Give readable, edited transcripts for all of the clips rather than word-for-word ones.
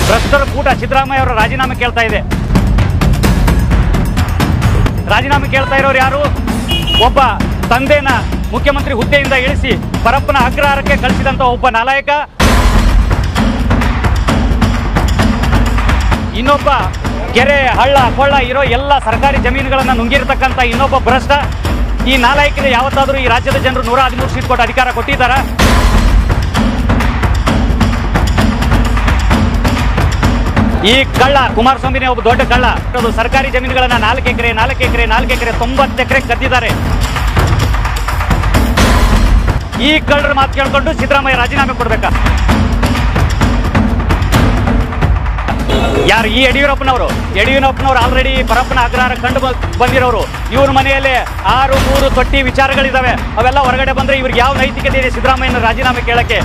ಭ್ರಷ್ಟರ ಕೂಟ ಸಿದ್ದರಾಮಯ್ಯ ಅವರ ರಾಜೀನಾಮೆ ಕೇಳ್ತಾ ಇದೆ. ರಾಜೀನಾಮೆ ಕೇಳ್ತಾ ಇರೋರು ಯಾರು? ಒಬ್ಬ ತಂದೆನ ಮುಖ್ಯಮಂತ್ರಿ ಹುದ್ದೆಯಿಂದ ಇಳಿಸಿ ಪರಪ್ಪನ ಅಗ್ರಹಾರಕ್ಕೆ ಕಳಿಸಿದಂತ ಒಬ್ಬ ನಾಲಾಯಕ, ಇನ್ನೊಬ್ಬ ಕೆರೆ ಹಳ್ಳ ಕೊಳ್ಳ ಇರೋ ಎಲ್ಲ ಸರ್ಕಾರಿ ಜಮೀನುಗಳನ್ನು ನುಂಗಿರ್ತಕ್ಕಂಥ ಇನ್ನೊಬ್ಬ ಭ್ರಷ್ಟ. ಈ ನಾಲಾಯಕಿಗೆ ಯಾವತ್ತಾದರೂ ಈ ರಾಜ್ಯದ ಜನರು 113 ಸೀಟ್ ಕೊಟ್ಟು ಅಧಿಕಾರ ಕೊಟ್ಟಿದ್ದಾರಾ? ಈ ಕಳ್ಳ ಕುಮಾರಸ್ವಾಮಿನೇ ಒಬ್ಬ ದೊಡ್ಡ ಕಳ್ಳ. ಸರ್ಕಾರಿ ಜಮೀನುಗಳನ್ನ 4 ಎಕರೆ 90 ಎಕರೆ ಕದ್ದಿದ್ದಾರೆ. ಈ ಕಳ್ಳರ ಮಾತು ಕೇಳ್ಕೊಂಡು ಸಿದ್ದರಾಮಯ್ಯ ರಾಜೀನಾಮೆ ಕೊಡ್ಬೇಕಾ? ಯಾರು? ಈ ಯಡಿಯೂರಪ್ಪನವರು ಆಲ್ರೆಡಿ ಪರಪ್ಪನ ಅಗ್ರಹಾರ ಕಂಡು ಬಂದಿರೋರು. ಇವ್ರ ಮನೆಯಲ್ಲಿ 6 ತೊಟ್ಟಿ ವಿಚಾರಗಳಿದಾವೆ. ಅವೆಲ್ಲ ಹೊರಗಡೆ ಬಂದ್ರೆ ಇವ್ರಿಗೆ ಯಾವ ನೈತಿಕತೆ ಇದೆ ಸಿದ್ದರಾಮಯ್ಯನ ರಾಜೀನಾಮೆ ಕೇಳಕ್ಕೆ?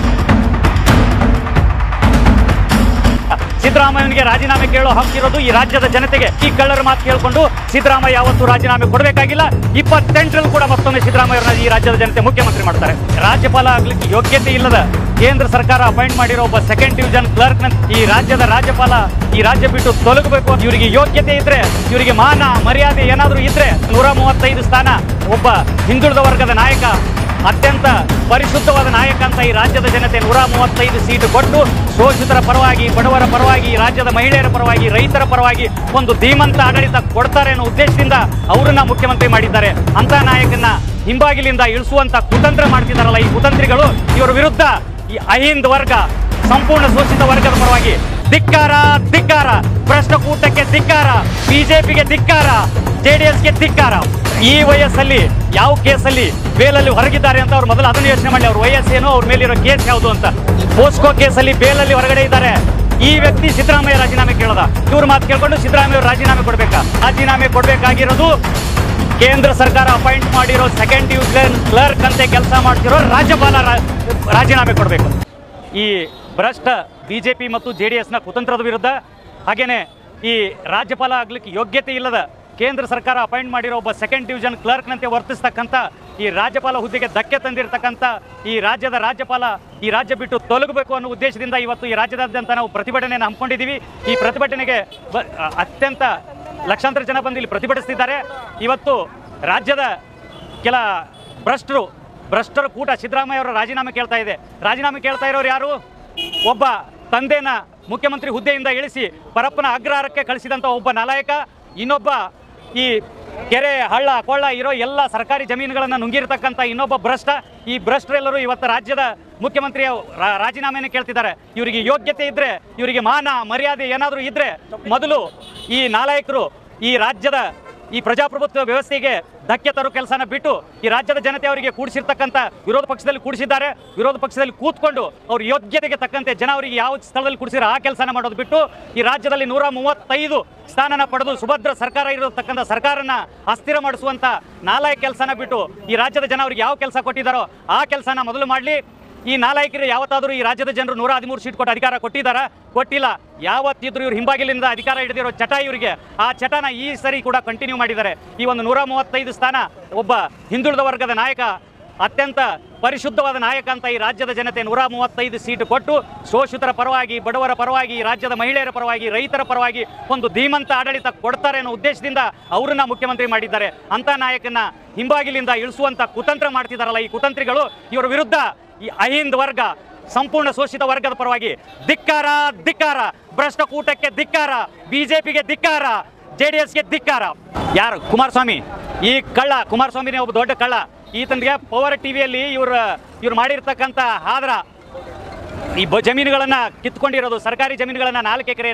ಸಿದ್ದರಾಮಯ್ಯನಿಗೆ ರಾಜೀನಾಮೆ ಕೇಳೋ ಹಕ್ಕಿರೋದು ಈ ರಾಜ್ಯದ ಜನತೆಗೆ. ಈ ಕಳ್ಳರ ಮಾತು ಕೇಳಿಕೊಂಡು ಸಿದ್ದರಾಮಯ್ಯ ಯಾವತ್ತೂ ರಾಜೀನಾಮೆ ಕೊಡಬೇಕಾಗಿಲ್ಲ. 28ರಲ್ಲಿ ಕೂಡ ಮತ್ತೊಮ್ಮೆ ಸಿದ್ದರಾಮಯ್ಯರನ್ನ ಈ ರಾಜ್ಯದ ಜನತೆ ಮುಖ್ಯಮಂತ್ರಿ ಮಾಡ್ತಾರೆ. ರಾಜ್ಯಪಾಲ ಆಗ್ಲಿಕ್ಕೆ ಯೋಗ್ಯತೆ ಇಲ್ಲದ ಕೇಂದ್ರ ಸರ್ಕಾರ ಅಪಾಯಿಂಟ್ ಮಾಡಿರೋ ಒಬ್ಬ 2nd ಡಿವಿಷನ್ ಕ್ಲರ್ಕ್ ಈ ರಾಜ್ಯದ ರಾಜ್ಯಪಾಲ ಈ ರಾಜ್ಯ ಬಿಟ್ಟು ತೊಲಗಬೇಕು. ಇವರಿಗೆ ಯೋಗ್ಯತೆ ಇದ್ರೆ, ಇವರಿಗೆ ಮಾನ ಮರ್ಯಾದೆ ಏನಾದರೂ ಇದ್ರೆ 135 ಸ್ಥಾನ ಒಬ್ಬ ಹಿಂದುಳಿದ ವರ್ಗದ ನಾಯಕ, ಅತ್ಯಂತ ಪರಿಶುದ್ಧವಾದ ನಾಯಕ ಅಂತ ಈ ರಾಜ್ಯದ ಜನತೆ 135 ಸೀಟು ಕೊಟ್ಟು ಶೋಷಿತರ ಪರವಾಗಿ, ಬಡವರ ಪರವಾಗಿ, ರಾಜ್ಯದ ಮಹಿಳೆಯರ ಪರವಾಗಿ, ರೈತರ ಪರವಾಗಿ ಒಂದು ಧೀಮಂತ ಆಡಳಿತ ಕೊಡ್ತಾರೆ ಅನ್ನೋ ಉದ್ದೇಶದಿಂದ ಅವರನ್ನ ಮುಖ್ಯಮಂತ್ರಿ ಮಾಡಿದ್ದಾರೆ. ಅಂತ ನಾಯಕನ ಹಿಂಬಾಗಿಲಿಂದ ಇಳಿಸುವಂತ ಕುತಂತ್ರ ಮಾಡ್ತಿದ್ದಾರಲ್ಲ ಈ ಕುತಂತ್ರಿಗಳು, ಇವರ ವಿರುದ್ಧ ಈ ಅಹಿಂದ ವರ್ಗ, ಸಂಪೂರ್ಣ ಶೋಷಿತ ವರ್ಗದ ಪರವಾಗಿ ಧಿಕ್ಕಾರ, ಧಿಕ್ಕಾರ. ಭ್ರಷ್ಟಕೂಟಕ್ಕೆ ಧಿಕ್ಕಾರ, ಬಿಜೆಪಿಗೆ ಧಿಕ್ಕಾರ, ಜೆಡಿಎಸ್ಗೆ ಧಿಕ್ಕಾರ. ಈ ವಯಸ್ಸಲ್ಲಿ ಯಾವ ಕೇಸಲ್ಲಿ ಬೇಲಲ್ಲಿ ಹೊರಗಿದ್ದಾರೆ ಅಂತ ಅವ್ರು ಮೊದಲು ಅದನ್ನು ಯೋಚನೆ ಮಾಡಿ. ಅವ್ರ ವಯಸ್ಸೇನು, ಅವ್ರ ಮೇಲಿರೋ ಕೇಸ್ ಯಾವುದು ಅಂತ. ಪೋಸ್ಕೋ ಕೇಸಲ್ಲಿ ಬೇಲಲ್ಲಿ ಹೊರಗಡೆ ಇದ್ದಾರೆ. ಈ ವ್ಯಕ್ತಿ ಸಿದ್ದರಾಮಯ್ಯ ರಾಜೀನಾಮೆ ಕೇಳದ. ಇವ್ರ ಮಾತು ಕೇಳ್ಕೊಂಡು ಸಿದ್ದರಾಮಯ್ಯ ಅವರು ರಾಜೀನಾಮೆ ಕೊಡ್ಬೇಕಾ? ರಾಜೀನಾಮೆ ಕೊಡ್ಬೇಕಾಗಿರೋದು ಕೇಂದ್ರ ಸರ್ಕಾರ ಅಪಾಯಿಂಟ್ ಮಾಡಿರೋ 2nd ಡಿವಿಷನ್ ಕ್ಲರ್ಕ್ ಅಂತೆ ಕೆಲಸ ಮಾಡ್ತಿರೋ ರಾಜ್ಯಪಾಲ ರಾಜೀನಾಮೆ ಕೊಡಬೇಕು. ಈ ಭ್ರಷ್ಟ ಬಿಜೆಪಿ ಮತ್ತು ಜೆಡಿಎಸ್ನ ಕುತಂತ್ರದ ವಿರುದ್ಧ, ಹಾಗೇನೆ ಈ ರಾಜ್ಯಪಾಲ ಆಗ್ಲಿಕ್ಕೆ ಯೋಗ್ಯತೆ ಇಲ್ಲದ ಕೇಂದ್ರ ಸರ್ಕಾರ ಅಪಾಯಿಂಟ್ ಮಾಡಿರೋ ಒಬ್ಬ 2nd ಡಿವಿಷನ್ ಕ್ಲರ್ಕ್ನಂತೆ ವರ್ತಿಸ್ತಕ್ಕಂಥ ಈ ರಾಜ್ಯಪಾಲ ಹುದ್ದೆಗೆ ಧಕ್ಕೆ ತಂದಿರತಕ್ಕಂಥ ಈ ರಾಜ್ಯದ ರಾಜ್ಯಪಾಲ ಈ ರಾಜ್ಯ ಬಿಟ್ಟು ತೊಲಗಬೇಕು ಅನ್ನೋ ಉದ್ದೇಶದಿಂದ ಇವತ್ತು ಈ ರಾಜ್ಯದಾದ್ಯಂತ ನಾವು ಪ್ರತಿಭಟನೆಯನ್ನು ಹಮ್ಮಿಕೊಂಡಿದ್ದೀವಿ. ಈ ಪ್ರತಿಭಟನೆಗೆ ಅತ್ಯಂತ ಲಕ್ಷಾಂತರ ಜನ ಬಂದು ಇಲ್ಲಿ ಪ್ರತಿಭಟಿಸ್ತಿದ್ದಾರೆ. ಇವತ್ತು ರಾಜ್ಯದ ಕೆಲ ಭ್ರಷ್ಟರ ಕೂಟ ಸಿದ್ದರಾಮಯ್ಯ ಅವರ ರಾಜೀನಾಮೆ ಕೇಳ್ತಾ ಇದೆ. ರಾಜೀನಾಮೆ ಕೇಳ್ತಾ ಇರೋರು ಯಾರು? ಒಬ್ಬ ತಂದೆನ ಮುಖ್ಯಮಂತ್ರಿ ಹುದ್ದೆಯಿಂದ ಇಳಿಸಿ ಪರಪ್ಪನ ಅಗ್ರಹಾರಕ್ಕೆ ಕಳಿಸಿದಂಥ ಒಬ್ಬ ನಾಲಾಯಕ, ಇನ್ನೊಬ್ಬ ಈ ಕೆರೆ ಹಳ್ಳ ಕೊಳ್ಳ ಇರೋ ಎಲ್ಲ ಸರ್ಕಾರಿ ಜಮೀನುಗಳನ್ನು ನುಂಗಿರ್ತಕ್ಕಂಥ ಇನ್ನೊಬ್ಬ ಭ್ರಷ್ಟ. ಈ ಭ್ರಷ್ಟರೆಲ್ಲರೂ ಇವತ್ತು ರಾಜ್ಯದ ಮುಖ್ಯಮಂತ್ರಿಯ ರಾಜೀನಾಮೆಯನ್ನು ಕೇಳ್ತಿದ್ದಾರೆ. ಇವರಿಗೆ ಯೋಗ್ಯತೆ ಇದ್ರೆ, ಇವರಿಗೆ ಮಾನ ಮರ್ಯಾದೆ ಏನಾದರೂ ಇದ್ರೆ ಮೊದಲು ಈ ನಾಲಾಯಕರು ಈ ರಾಜ್ಯದ ಈ ಪ್ರಜಾಪ್ರಭುತ್ವ ವ್ಯವಸ್ಥೆಗೆ ಧಕ್ಕೆ ತರೋ ಕೆಲಸನ ಬಿಟ್ಟು ಈ ರಾಜ್ಯದ ಜನತೆ ಅವರಿಗೆ ಕೂಡಿಸಿರ್ತಕ್ಕಂಥ ವಿರೋಧ ಪಕ್ಷದಲ್ಲಿ ಕೂಡಿಸಿದ್ದಾರೆ. ವಿರೋಧ ಪಕ್ಷದಲ್ಲಿ ಕೂತ್ಕೊಂಡು ಅವ್ರ ಯೋಗ್ಯತೆಗೆ ತಕ್ಕಂತೆ ಜನ ಅವರಿಗೆ ಯಾವ ಸ್ಥಳದಲ್ಲಿ ಕೂಡಿಸಿರೋ ಆ ಕೆಲಸನ ಮಾಡೋದು ಬಿಟ್ಟು ಈ ರಾಜ್ಯದಲ್ಲಿ 135 ಸ್ಥಾನನ ಪಡೆದು ಸುಭದ್ರ ಸರ್ಕಾರ ಇರತಕ್ಕಂಥ ಸರ್ಕಾರನ ಅಸ್ಥಿರ ಮಾಡಿಸುವಂಥ ನಾಲಾಯಕ ಕೆಲಸನ ಬಿಟ್ಟು ಈ ರಾಜ್ಯದ ಜನ ಅವರಿಗೆ ಯಾವ ಕೆಲಸ ಕೊಟ್ಟಿದ್ದಾರೋ ಆ ಕೆಲಸನ ಮೊದಲು ಮಾಡಲಿ. ಈ ನಾಲಾಯಕರು ಯಾವತ್ತಾದರೂ ಈ ರಾಜ್ಯದ ಜನರು 113 ಸೀಟ್ ಕೊಟ್ಟು ಅಧಿಕಾರ ಕೊಟ್ಟಿದ್ದಾರಾ? ಕೊಟ್ಟಿಲ್ಲ. ಯಾವತ್ತಿದ್ರು ಇವ್ರು ಹಿಂಬಾಗಿಲಿಂದ ಅಧಿಕಾರ ಹಿಡಿದಿರೋ ಚಟ ಇವರಿಗೆ, ಆ ಚಟನ ಈ ಸರಿ ಕೂಡ ಕಂಟಿನ್ಯೂ ಮಾಡಿದ್ದಾರೆ. ಈ ಒಂದು 135 ಸ್ಥಾನ ಒಬ್ಬ ಹಿಂದುಳಿದ ವರ್ಗದ ನಾಯಕ, ಅತ್ಯಂತ ಪರಿಶುದ್ಧವಾದ ನಾಯಕ ಅಂತ ಈ ರಾಜ್ಯದ ಜನತೆ 135 ಸೀಟು ಕೊಟ್ಟು ಶೋಷಿತರ ಪರವಾಗಿ, ಬಡವರ ಪರವಾಗಿ, ರಾಜ್ಯದ ಮಹಿಳೆಯರ ಪರವಾಗಿ, ರೈತರ ಪರವಾಗಿ ಒಂದು ಧೀಮಂತ ಆಡಳಿತ ಕೊಡ್ತಾರೆ ಅನ್ನೋ ಉದ್ದೇಶದಿಂದ ಅವರನ್ನ ಮುಖ್ಯಮಂತ್ರಿ ಮಾಡಿದ್ದಾರೆ. ಅಂತ ನಾಯಕನ ಹಿಂಬಾಗಿಲಿಂದ ಇಳಿಸುವಂತ ಕುತಂತ್ರ ಮಾಡ್ತಿದ್ದಾರಲ್ಲ ಈ ಕುತಂತ್ರಿಗಳು, ಇವರ ವಿರುದ್ಧ ಈ ಅಹಿಂದ ವರ್ಗ, ಸಂಪೂರ್ಣ ಶೋಷಿತ ವರ್ಗದ ಪರವಾಗಿ ಧಿಕ್ಕಾರ, ಧಿಕ್ಕಾರ. ಭ್ರಷ್ಟಕೂಟಕ್ಕೆ ಧಿಕ್ಕಾರ, ಬಿಜೆಪಿಗೆ ಧಿಕ್ಕಾರ, ಜೆಡಿಎಸ್ಗೆ ಧಿಕ್ಕಾರ. ಯಾರು? ಕುಮಾರಸ್ವಾಮಿ. ಈ ಕಳ್ಳ ಕುಮಾರಸ್ವಾಮಿನೇ ಒಬ್ಬ ದೊಡ್ಡ ಕಳ್ಳ. ಈತನಿಗೆ ಪವರ್ ಟಿವಿಯಲ್ಲಿ ಇವ್ರು ಮಾಡಿರ್ತಕ್ಕಂಥ ಆದ್ರ ಈ ಜಮೀನುಗಳನ್ನು ಕಿತ್ಕೊಂಡಿರೋದು, ಸರ್ಕಾರಿ ಜಮೀನುಗಳನ್ನು 4 ಎಕರೆ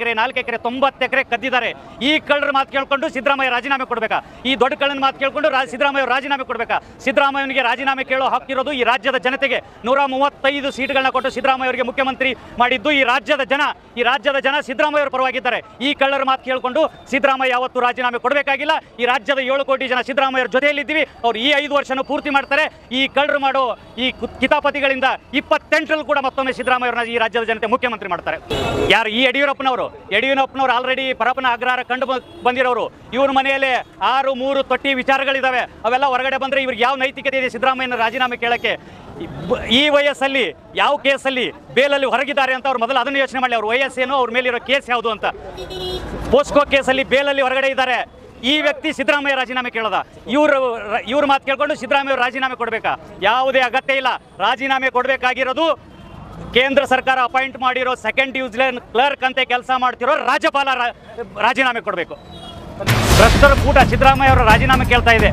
90 ಎಕರೆ ಕದ್ದಿದ್ದಾರೆ. ಈ ಕಳ್ಳರ ಮಾತು ಕೇಳ್ಕೊಂಡು ಸಿದ್ದರಾಮಯ್ಯ ರಾಜೀನಾಮೆ ಕೊಡಬೇಕಾ? ಈ ದೊಡ್ಡ ಕಳ್ಳನ ಮಾತು ಕೇಳ್ಕೊಂಡು ಸಿದ್ದರಾಮಯ್ಯ ರಾಜೀನಾಮೆ ಕೊಡಬೇಕಾ? ಸಿದ್ದರಾಮಯ್ಯನಿಗೆ ರಾಜೀನಾಮೆ ಕೇಳೋ ಹಕ್ಕಿರೋದು ಈ ರಾಜ್ಯದ ಜನತೆಗೆ. 135 ಸೀಟ್ಗಳನ್ನ ಕೊಟ್ಟು ಸಿದ್ದರಾಮಯ್ಯ ಅವರಿಗೆ ಮುಖ್ಯಮಂತ್ರಿ ಮಾಡಿದ್ದು ಈ ರಾಜ್ಯದ ಜನ ಸಿದ್ದರಾಮಯ್ಯ ಅವರ ಪರವಾಗಿದ್ದಾರೆ. ಈ ಕಳ್ಳರ ಮಾತು ಕೇಳ್ಕೊಂಡು ಸಿದ್ದರಾಮಯ್ಯ ಯಾವತ್ತೂ ರಾಜೀನಾಮೆ ಕೊಡಬೇಕಾಗಿಲ್ಲ. ಈ ರಾಜ್ಯದ 7 ಕೋಟಿ ಜನ ಸಿದ್ದರಾಮಯ್ಯ ಜೊತೆಯಲ್ಲಿದ್ದೀವಿ. ಅವ್ರು ಈ 5 ವರ್ಷನೂ ಪೂರ್ತಿ ಮಾಡ್ತಾರೆ. ಈ ಕಳ್ಳರು ಮಾಡೋ ಈ ಕಿತಾಪತಿಗಳಿಂದ 28ರಲ್ಲಿ ಕೂಡ ಮತ್ತೊಮ್ಮೆ ಸಿದ್ದರಾಮಯ್ಯ ಅವರನ್ನ ಈ ರಾಜ್ಯದ ಜನತೆ ಮುಖ್ಯಮಂತ್ರಿ ಮಾಡ್ತಾರೆ. ಯಾರು? ಈ ಯಡಿಯೂರಪ್ಪನವರು ಆಲ್ರೆಡಿ ಪರಪ್ಪನ ಅಗ್ರಹಾರ ಕಂಡು ಬಂದಿರೋರು. ಇವ್ರ ಮನೆಯಲ್ಲಿ 6 ತೊಟ್ಟಿ ವಿಚಾರಗಳಿದಾವೆ. ಅವೆಲ್ಲ ಹೊರಗಡೆ ಬಂದ್ರೆ ಇವ್ರಿಗೆ ಯಾವ ನೈತಿಕತೆ ಇದೆ ಸಿದ್ದರಾಮಯ್ಯನ ರಾಜೀನಾಮೆ ಕೇಳಕ್ಕೆ? ಈ ವಯಸ್ಸಲ್ಲಿ ಯಾವ ಕೇಸಲ್ಲಿ ಬೇಲಲ್ಲಿ ಹೊರಗಿದ್ದಾರೆ ಅಂತ ಅವ್ರು ಮೊದಲು ಅದನ್ನು ಯೋಚನೆ ಮಾಡಲಿ. ಅವ್ರ ವಯಸ್ಸೇನು, ಅವ್ರ ಮೇಲಿರೋ ಕೇಸ್ ಯಾವುದು ಅಂತ. ಪೋಸ್ಕೋ ಕೇಸಲ್ಲಿ ಬೇಲಲ್ಲಿ ಹೊರಗಡೆ ಇದ್ದಾರೆ. ಈ ವ್ಯಕ್ತಿ ಸಿದ್ದರಾಮಯ್ಯ ರಾಜೀನಾಮೆ ಕೇಳೋದ? ಇವ್ರ ಮಾತು ಕೇಳ್ಕೊಂಡು ಸಿದ್ದರಾಮಯ್ಯ ರಾಜೀನಾಮೆ ಕೊಡಬೇಕಾ? ಯಾವುದೇ ಅಗತ್ಯ ಇಲ್ಲ. ರಾಜೀನಾಮೆ ಕೊಡಬೇಕಾಗಿರೋದು ಕೇಂದ್ರ ಸರ್ಕಾರ ಅಪಾಯಿಂಟ್ ಮಾಡಿರೋ ಸೆಕೆಂಡ್ ಡಿವಿಷನ್ ಕ್ಲರ್ಕ್ ಅಂತ ಕೆಲಸ ಮಾಡ್ತಿರೋ ರಾಜ್ಯಪಾಲ ರಾಜೀನಾಮೆ ಕೊಡಬೇಕು. ಭ್ರಷ್ಟರ ಕೂಟ ಸಿದ್ದರಾಮಯ್ಯ ಅವರ ರಾಜೀನಾಮೆ ಕೇಳ್ತಾ ಇದೆ.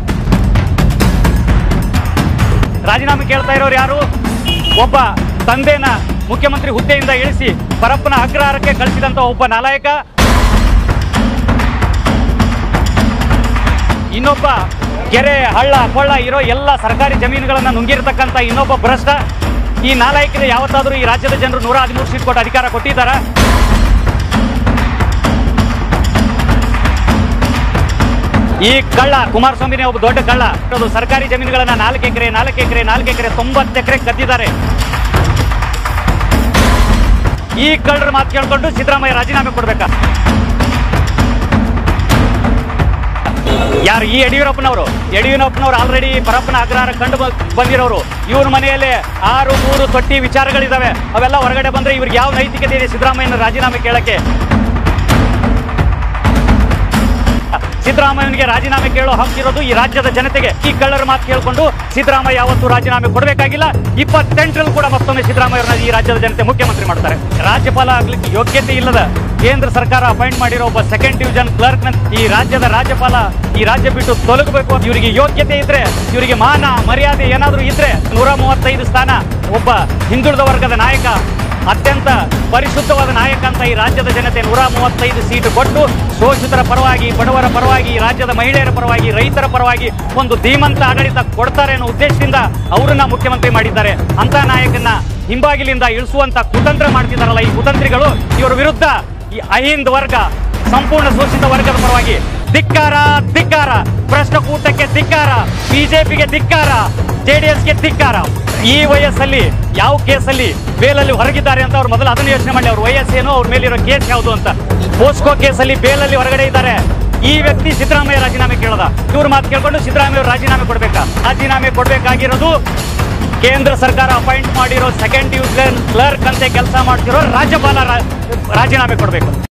ರಾಜೀನಾಮೆ ಕೇಳ್ತಾ ಇರೋರು ಯಾರು? ಒಬ್ಬ ತಂದೆನ ಮುಖ್ಯಮಂತ್ರಿ ಹುದ್ದೆಯಿಂದ ಇಳಿಸಿ ಪರಪ್ಪನ ಅಗ್ರಹಾರಕ್ಕೆ ಕಳಿಸಿದಂತ ಒಬ್ಬ ನಾಲಾಯಕ, ಇನ್ನೊಬ್ಬ ಕೆರೆ ಹಳ್ಳ ಕೊಳ್ಳ ಇರೋ ಎಲ್ಲ ಸರ್ಕಾರಿ ಜಮೀನುಗಳನ್ನು ನುಂಗಿರ್ತಕ್ಕಂಥ ಇನ್ನೊಬ್ಬ ಭ್ರಷ್ಟ. ಈ ನಾಲಾಯಕಿಗೆ ಯಾವತ್ತಾದರೂ ಈ ರಾಜ್ಯದ ಜನರು 113 ಸೀಟ್ ಕೊಟ್ಟು ಅಧಿಕಾರ ಕೊಟ್ಟಿದ್ದಾರಾ? ಈ ಕಳ್ಳ ಕುಮಾರಸ್ವಾಮಿನೇ ಒಬ್ಬ ದೊಡ್ಡ ಕಳ್ಳ. ಅದು ಸರ್ಕಾರಿ ಜಮೀನುಗಳನ್ನ 4 ಎಕರೆ 90 ಎಕರೆ ಕದ್ದಿದ್ದಾರೆ. ಈ ಕಳ್ಳರ ಮಾತು ಕೇಳ್ಕೊಂಡು ಸಿದ್ದರಾಮಯ್ಯ ರಾಜೀನಾಮೆ ಕೊಡ್ಬೇಕಾ? ಯಾರು? ಈ ಯಡಿಯೂರಪ್ಪನವರು ಆಲ್ರೆಡಿ ಪರಪ್ಪನ ಅಗ್ರಹಾರ ಕಂಡು ಬಂದಿರೋರು. ಇವ್ರ ಮನೆಯಲ್ಲೇ 6-3 ತೊಟ್ಟಿ ವಿಚಾರಗಳಿದಾವೆ. ಅವೆಲ್ಲ ಹೊರಗಡೆ ಬಂದ್ರೆ ಇವ್ರಿಗೆ ಯಾವ ನೈತಿಕತೆ ಇದೆ ಸಿದ್ದರಾಮಯ್ಯನ ರಾಜೀನಾಮೆ ಕೇಳಕ್ಕೆ? ಸಿದ್ದರಾಮಯ್ಯನಿಗೆ ರಾಜೀನಾಮೆ ಕೇಳೋ ಹಕ್ಕಿರೋದು ಈ ರಾಜ್ಯದ ಜನತೆಗೆ. ಈ ಕಳ್ಳರ ಮಾತು ಕೇಳಿಕೊಂಡು ಸಿದ್ದರಾಮಯ್ಯ ಯಾವತ್ತೂ ರಾಜೀನಾಮೆ ಕೊಡಬೇಕಾಗಿಲ್ಲ. 28ರಲ್ಲಿ ಕೂಡ ಮತ್ತೊಮ್ಮೆ ಸಿದ್ದರಾಮಯ್ಯರನ್ನ ಈ ರಾಜ್ಯದ ಜನತೆ ಮುಖ್ಯಮಂತ್ರಿ ಮಾಡ್ತಾರೆ. ರಾಜ್ಯಪಾಲ ಆಗ್ಲಿಕ್ಕೆ ಯೋಗ್ಯತೆ ಇಲ್ಲದ ಕೇಂದ್ರ ಸರ್ಕಾರ ಅಪಾಯಿಂಟ್ ಮಾಡಿರೋ ಒಬ್ಬ ಸೆಕೆಂಡ್ ಡಿವಿಷನ್ ಕ್ಲರ್ಕ್ ಈ ರಾಜ್ಯದ ರಾಜ್ಯಪಾಲ ಈ ರಾಜ್ಯ ಬಿಟ್ಟು ತೊಲಗಬೇಕು. ಇವರಿಗೆ ಯೋಗ್ಯತೆ ಇದ್ರೆ, ಇವರಿಗೆ ಮಾನ ಮರ್ಯಾದೆ ಏನಾದರೂ ಇದ್ರೆ 135 ಸ್ಥಾನ, ಒಬ್ಬ ಹಿಂದುಳಿದ ವರ್ಗದ ನಾಯಕ, ಅತ್ಯಂತ ಪರಿಶುದ್ಧವಾದ ನಾಯಕ ಅಂತ ಈ ರಾಜ್ಯದ ಜನತೆ 135 ಸೀಟು ಕೊಟ್ಟು ಶೋಷಿತರ ಪರವಾಗಿ, ಬಡವರ ಪರವಾಗಿ, ರಾಜ್ಯದ ಮಹಿಳೆಯರ ಪರವಾಗಿ, ರೈತರ ಪರವಾಗಿ ಒಂದು ಧೀಮಂತ ಆಡಳಿತ ಕೊಡ್ತಾರೆ ಅನ್ನೋ ಉದ್ದೇಶದಿಂದ ಅವರನ್ನ ಮುಖ್ಯಮಂತ್ರಿ ಮಾಡಿದ್ದಾರೆ. ಅಂತ ನಾಯಕನ ಹಿಂಬಾಗಿಲಿಂದ ಇಳಿಸುವಂತ ಕುತಂತ್ರ ಮಾಡ್ತಿದ್ದಾರಲ್ಲ ಈ ಕುತಂತ್ರಿಗಳು, ಇವರ ವಿರುದ್ಧ ಈ ಅಹಿಂದ ವರ್ಗ, ಸಂಪೂರ್ಣ ಶೋಷಿತ ವರ್ಗದ ಪರವಾಗಿ ಧಿಕ್ಕಾರ, ಭ್ರಷ್ಟಕೂಟಕ್ಕೆ ಧಿಕ್ಕಾರ, ಬಿಜೆಪಿಗೆ ಧಿಕ್ಕಾರ, ಜೆಡಿಎಸ್ಗೆ ಧಿಕ್ಕಾರ. ಈ ವಯಸ್ಸಲ್ಲಿ ಯಾವ ಕೇಸಲ್ಲಿ ಬೇಲಲ್ಲಿ ಹೊರಗಿದ್ದಾರೆ ಅಂತ ಅವ್ರು ಮೊದಲು ಅದನ್ನು ಯೋಚನೆ ಮಾಡಲಿ. ಅವ್ರ ವಯಸ್ಸೇನು, ಅವ್ರ ಮೇಲಿರೋ ಕೇಸ್ ಯಾವುದು ಅಂತ. ಪೋಸ್ಕೋ ಕೇಸಲ್ಲಿ ಬೇಲಲ್ಲಿ ಹೊರಗಡೆ ಇದ್ದಾರೆ. ಈ ವ್ಯಕ್ತಿ ಸಿದ್ದರಾಮಯ್ಯ ರಾಜೀನಾಮೆ ಕೇಳೋದ? ಇವ್ರ ಮಾತು ಕೇಳ್ಕೊಂಡು ಸಿದ್ದರಾಮಯ್ಯ ರಾಜೀನಾಮೆ ಕೊಡಬೇಕಾ? ರಾಜೀನಾಮೆ ಕೊಡಬೇಕಾಗಿರೋದು ಕೇಂದ್ರ ಸರ್ಕಾರ ಅಪಾಯಿಂಟ್ ಮಾಡಿರೋ ಸೆಕೆಂಡ್ ಡಿವಿಷನ್ ಕ್ಲರ್ಕ್ ಅಂತ ಕೆಲಸ ಮಾಡ್ತಿರೋ ರಾಜ್ಯಪಾಲ ರಾಜೀನಾಮೆ ಕೊಡಬೇಕು.